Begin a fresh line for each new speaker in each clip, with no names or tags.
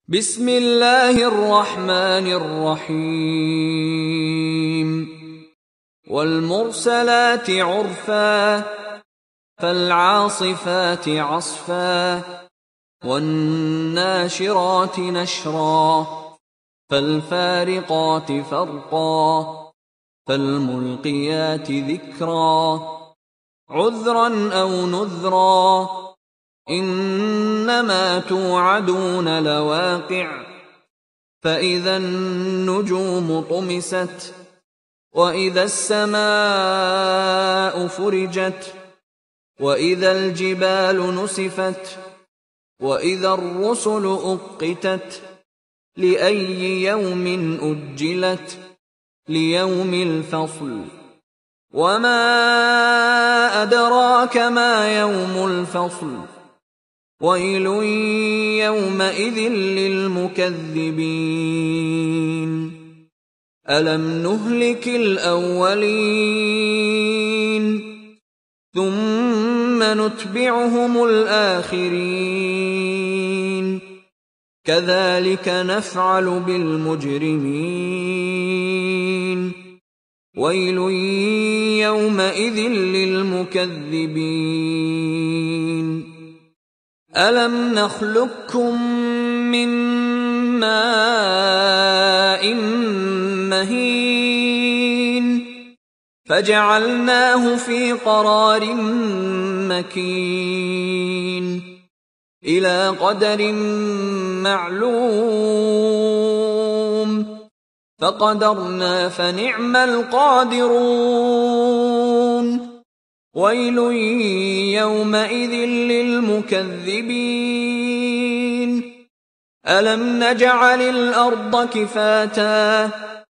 بسم الله الرحمن الرحيم والمرسلات عرفا فالعاصفات عصفا والناشرات نشرا فالفارقات فرقا فالملقيات ذكرا عذرا أو نذرا إنما توعدون لواقع فإذا النجوم طمست وإذا السماء فرجت وإذا الجبال نسفت وإذا الرسل أقتت لأي يوم أجلت ليوم الفصل وما أدراك ما يوم الفصل ويل يومئذ للمكذبين ألم نهلك الأولين ثم نتبعهم الآخرين كذلك نفعل بالمجرمين ويل يومئذ للمكذبين ألم نخلقكم من ماء مهين فجعلناه في قرار مكين إلى قدر معلوم فقدرنا فنعم القادرون ويل يومئذ للمكذبين ألم نجعل الأرض كفاتا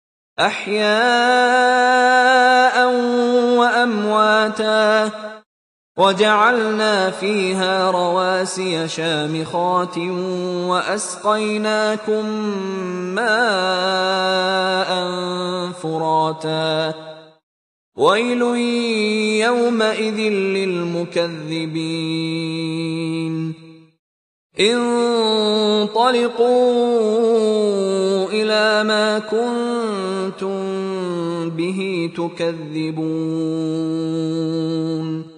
أحياء وأمواتا وجعلنا فيها رواسي شامخات وأسقيناكم ماء فراتا ويل يومئذ للمكذبين انطلقوا إلى ما كنتم به تكذبون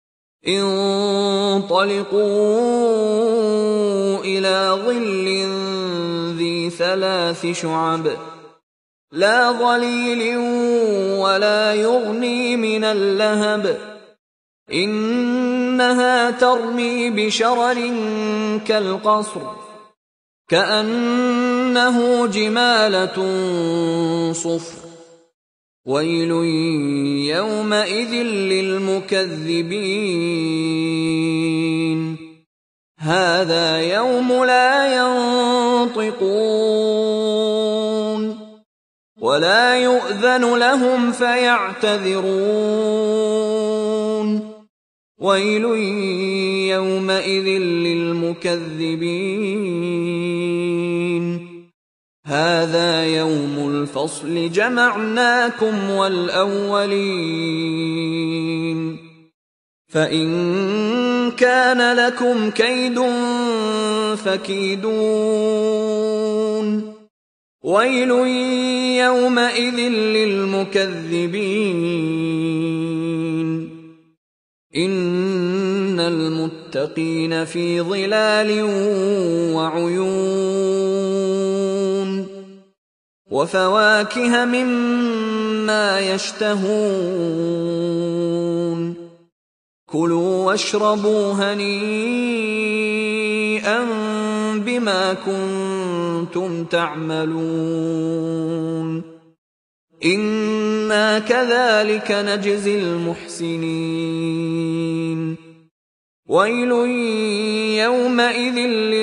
انطلقوا إلى ظل ذي 3 شعب لا ظليل ولا يغني من اللهب إنها ترمي بشرر كالقصر كأنه جمالة صفر ويل يومئذ للمكذبين هذا يوم لا ينطقون ولا يؤذن لهم فيعتذرون ويل يومئذ للمكذبين هذا يوم الفصل جمعناكم والأولين فإن كان لكم كيد فكيدون ويل يومئذ للمكذبين إن المتقين في ظلال وعيون وفواكه مما يشتهون كلوا واشربوا هنيئا بما كنتم تعملون إنا كذلك نجزي المحسنين ويل يومئذ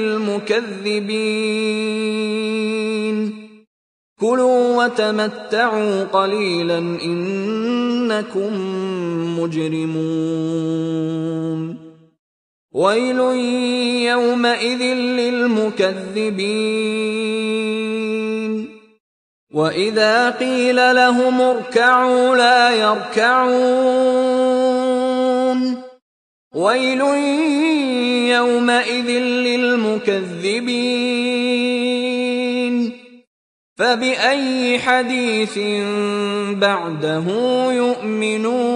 للمكذبين كلوا وتمتعوا قليلا إنكم مجرمون ويل يومئذ للمكذبين وإذا قيل لهم اركعوا لا يركعون ويل يومئذ للمكذبين فبأي حديث بعده يؤمنون